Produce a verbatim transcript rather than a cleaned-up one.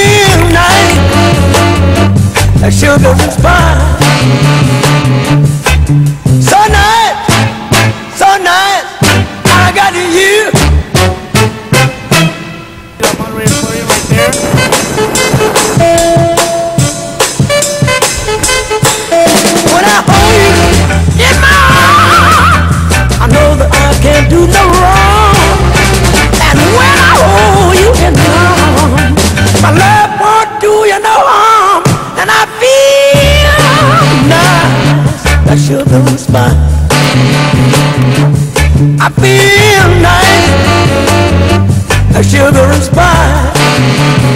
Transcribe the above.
feel nice, like sugar and spice. So nice, so nice, I got you. I'm on ready for you right there. When I hold you in my arms, I know that I can't do no wrong. And when I hold you in my arms, my love won't do you no harm. And I feel nice, like sugar and spice. I feel nice, like sugar and spice.